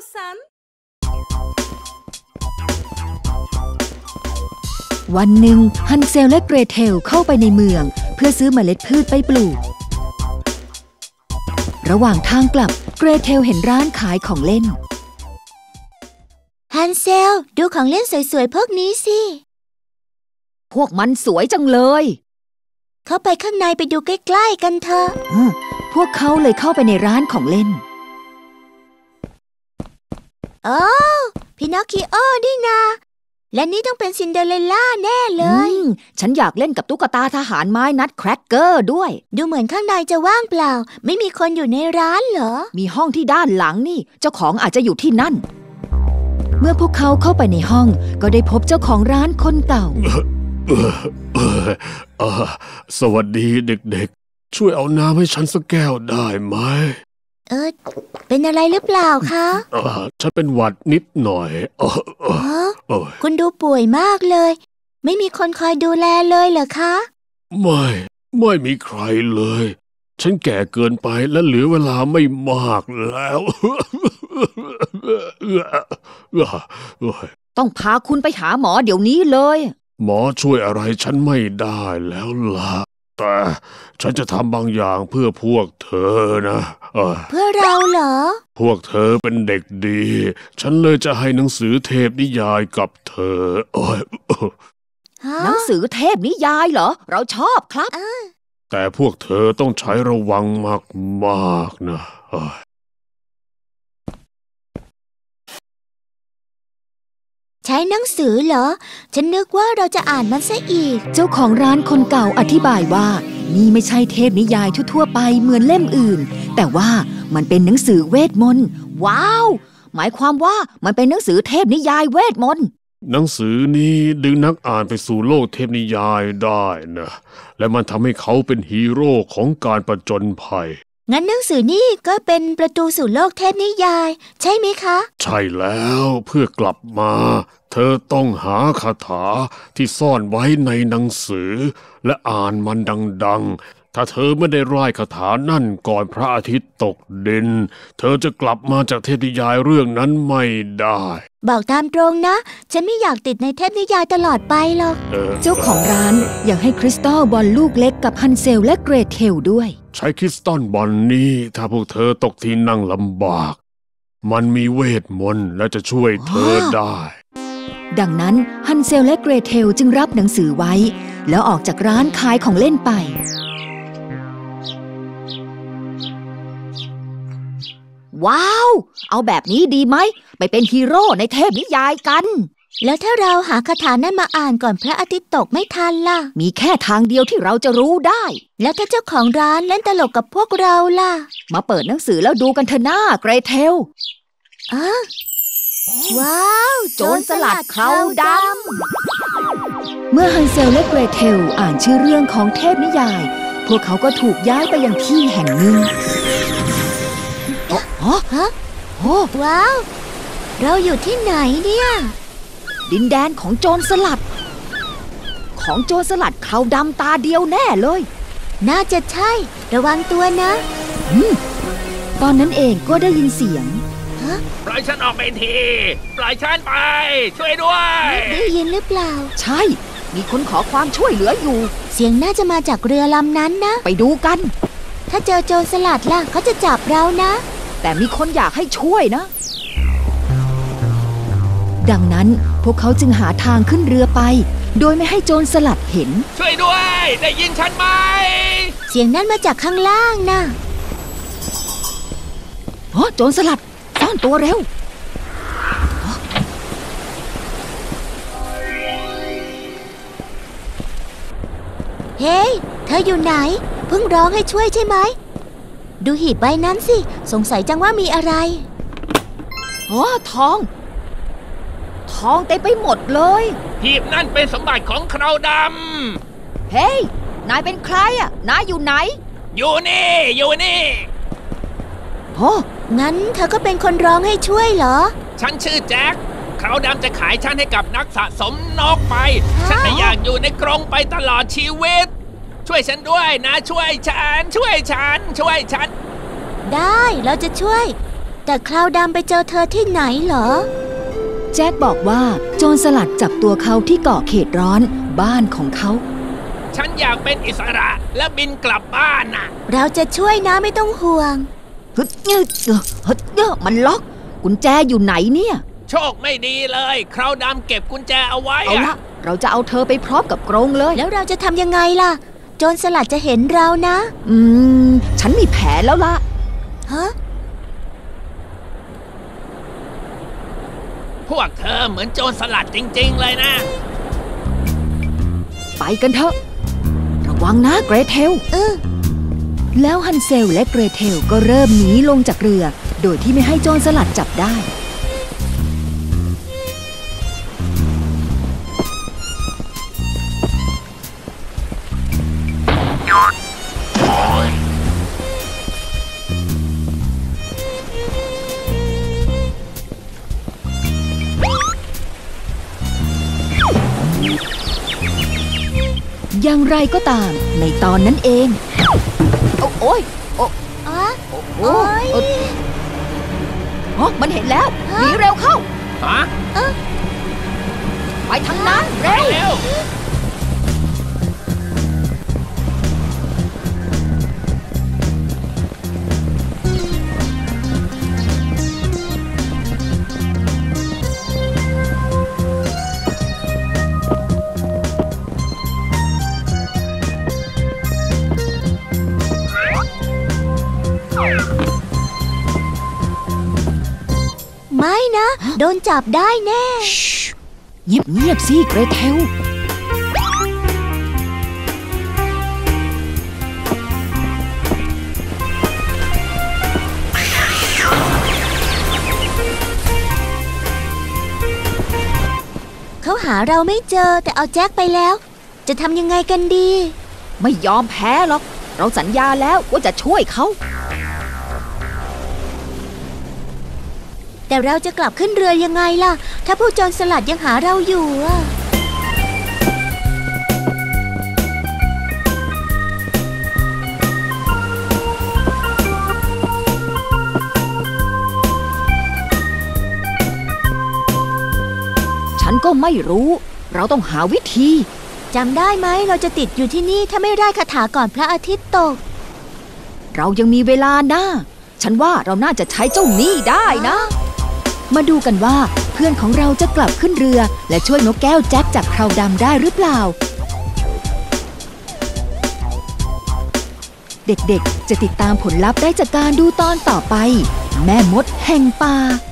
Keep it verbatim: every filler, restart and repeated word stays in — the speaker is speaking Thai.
さんวันหนึ่งฮันเซลและเกรเทลเข้าไปในเมืองเพื่อซื้อเมล็ดพืชไปปลูกระหว่างทางกลับเกรเทลเห็นร้านขายของเล่นฮันเซลดูของเล่นสวยๆพวกนี้สิพวกมันสวยจังเลยเข้าไปข้างในไปดูใกล้ๆกันเถอะพวกเขาเลยเข้าไปในร้านของเล่นโอ้พินอคคิโอนี่นาและนี่ต้องเป็นซินเดอเรลล่าแน่เลยฉันอยากเล่นกับตุ๊กตาทหารไม้นัทแครกเกอร์ด้วยดูเหมือนข้างในจะว่างเปล่าไม่มีคนอยู่ในร้านเหรอมีห้องที่ด้านหลังนี่เจ้าของอาจจะอยู่ที่นั่นเมื่อพวกเขาเข้าไปในห้องก็ได้พบเจ้าของร้านคนเก่าสวัสดีเด็กๆช่วยเอาน้ำให้ฉันสักแก้วได้ไหมเออเป็นอะไรหรือเปล่าคะเออฉันเป็นหวัดนิดหน่อยเออเออเออคุณดูป่วยมากเลยไม่มีคนคอยดูแลเลยเหรอคะไม่ไม่มีใครเลยฉันแก่เกินไปและเหลือเวลาไม่มากแล้วต้องพาคุณไปหาหมอเดี๋ยวนี้เลยหมอช่วยอะไรฉันไม่ได้แล้วล่ะแต่ฉันจะทำบางอย่างเพื่อพวกเธอนะเพื่อเราเหรอพวกเธอเป็นเด็กดีฉันเลยจะให้หนังสือเทพนิยายกับเธอหนังสือเทพนิยายเหรอเราชอบครับแต่พวกเธอต้องใช้ระวังมากๆนะใช้หนังสือเหรอฉันนึกว่าเราจะอ่านมันซะอีกเจ้าของร้านคนเก่าอธิบายว่านี่ไม่ใช่เทพนิยายทั่วๆไปเหมือนเล่มอื่นแต่ว่ามันเป็นหนังสือเวทมนต์ว้าวหมายความว่ามันเป็นหนังสือเทพนิยายเวทมนต์หนังสือนี้ดึงนักอ่านไปสู่โลกเทพนิยายได้นะและมันทำให้เขาเป็นฮีโร่ของการผจญภัยงั้นหนังสือนี่ก็เป็นประตูสู่โลกเทพนิยายใช่ไหมคะใช่แล้วเพื่อกลับมาเธอต้องหาคาถาที่ซ่อนไว้ในหนังสือและอ่านมันดังๆถ้าเธอไม่ได้ร่ายคาถานั่นก่อนพระอาทิตย์ตกดินเธอจะกลับมาจากเทพนิยายเรื่องนั้นไม่ได้บอกตามตรงนะฉันไม่อยากติดในเทพนิยายตลอดไปหรอกเจ้าของร้านอยากให้คริสตัลบอลลูกเล็กกับฮันเซลและเกรเทลด้วยใช้คริสตัลบอลนี้ถ้าพวกเธอตกที่นั่งลำบากมันมีเวทมนต์และจะช่วยเธอได้ดังนั้นฮันเซลและเกรเทลจึงรับหนังสือไว้แล้วออกจากร้านขายของเล่นไปว้าวเอาแบบนี้ดีไหมไปเป็นฮีโร่ในเทพนิยายกันแล้วถ้าเราหาคาถานั้นมาอ่านก่อนพระอาทิตย์ตกไม่ทันล่ะมีแค่ทางเดียวที่เราจะรู้ได้แล้วถ้าเจ้าของร้านเล่นตลกกับพวกเราล่ะมาเปิดหนังสือแล้วดูกันเถอะหน้าเกรเทลอ้าว้าวโจรสลัดเคราดำเมื่อฮันเซลและเกรเทลอ่านชื่อเรื่องของเทพนิยายพวกเขาก็ถูกย้ายไปยังที่แห่งหนึ่งฮะฮะโอ้ว้าวเราอยู่ที่ไหนเนี่ยดินแดนของโจรสลัดของโจรสลัดเคราดำตาเดียวแน่เลยน่าจะใช่ระวังตัวนะตอนนั้นเองก็ได้ยินเสียงปล่อยฉันออกไปทีปล่อยฉันไปช่วยด้วยได้ยินหรือเปล่าใช่มีคนขอความช่วยเหลืออยู่เสียงน่าจะมาจากเรือลำนั้นนะไปดูกันถ้าเจอโจรสลัดล่ะเขาจะจับเรานะแต่มีคนอยากให้ช่วยนะดังนั้นพวกเขาจึงหาทางขึ้นเรือไปโดยไม่ให้โจรสลัดเห็นช่วยด้วยได้ยินฉันไหมเสียงนั้นมาจากข้างล่างนะโอ้โจรสลัดซ่อนตัวเร็วเฮ้ยเธออยู่ไหนเพิ่งร้องให้ช่วยใช่ไหมดูหีบใบนั้นสิสงสัยจังว่ามีอะไรอ๋อทองทองเต็มไปหมดเลยหีบนั่นเป็นสมบัติของเคราดำเฮ้ยนายเป็นใครอ่ะนายอยู่ไหนอยู่นี่อยู่นี่โอ้งั้นเธอก็เป็นคนร้องให้ช่วยเหรอฉันชื่อแจ็คเคราดำจะขายฉันให้กับนักสะสมนกไปฉันไม่อยากอยู่ในกรงไปตลอดชีวิตช่วยฉันด้วยนะช่วยฉันช่วยฉันช่วยฉันได้เราจะช่วยแต่คราวดำไปเจอเธอที่ไหนเหรอแจ็คบอกว่าโจรสลัดจับตัวเขาที่เกาะเขตร้อนบ้านของเขาฉันอยากเป็นอิสระและบินกลับบ้านน่ะเราจะช่วยนะไม่ต้องห่วงฮึดเงอะฮึดเงอะมันล็อกกุญแจอยู่ไหนเนี่ยโชคไม่ดีเลยคราวดำเก็บกุญแจเอาไว้เอาละเราจะเอาเธอไปพร้อมกับกรงเลยแล้วเราจะทำยังไงล่ะโจรสลัดจะเห็นเรานะอืมฉันมีแผนแล้วล่ะฮะพวกเธอเหมือนโจรสลัดจริงๆเลยนะไปกันเถอะระวังนะเกรเทลเออแล้วฮันเซลและเกรเทลก็เริ่มหนีลงจากเรือโดยที่ไม่ให้โจรสลัดจับได้อย่างไรก็ตามในตอนนั้นเองโอ้โอ้ยโอ้อะโอ้ยอ๋อมันเห็นแล้วหนีเร็วเข้าฮะไปทางนั้นเร็วไม่นะโดนจับได้แน่เงียบเงียบสิเกรเทลเขาหาเราไม่เจอแต่เอาแจ็คไปแล้วจะทำยังไงกันดีไม่ยอมแพ้หรอกเราสัญญาแล้วว่าจะช่วยเขาแต่เราจะกลับขึ้นเรือยังไงล่ะถ้าพวกโจรสลัดยังหาเราอยู่อ่ะฉันก็ไม่รู้เราต้องหาวิธีจำได้ไหมเราจะติดอยู่ที่นี่ถ้าไม่ได้คาถาก่อนพระอาทิตย์ตกเรายังมีเวลานะฉันว่าเราน่าจะใช้เจ้านี่ได้นะมาดูกันว่าเพื่อนของเราจะกลับขึ้นเรือและช่วยนกแก้วแจ็คจากคราวดำได้หรือเปล่าเด็กๆจะติดตามผลลัพธ์ได้จากการดูตอนต่อไปแม่มดแห่งป่า